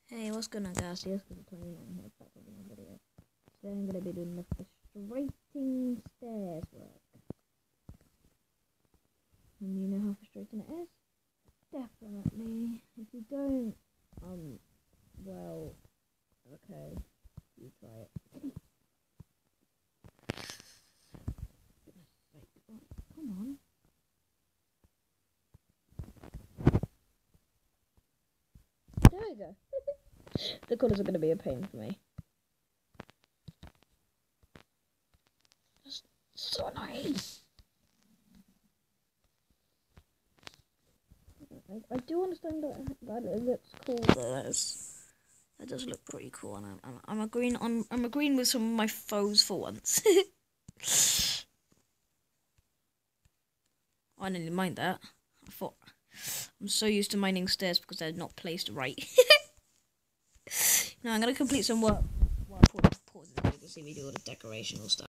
Hey, what's going on, guys? Yes, because I'm 29 here, back with another video. Today I'm going to be doing the frustrating stairs work. And you know how frustrating it is? Definitely. If you don't, well, okay, you try it. Come on. There we go. The colours are going to be a pain for me. That's so annoying. I do understand that it looks cool though. That does look pretty cool, and I'm agreeing with some of my foes for once. I didn't mind that. I thought I'm so used to mining stairs because they're not placed right. Now I'm gonna complete some work. Well, pause the video to see me do all the decorational stuff.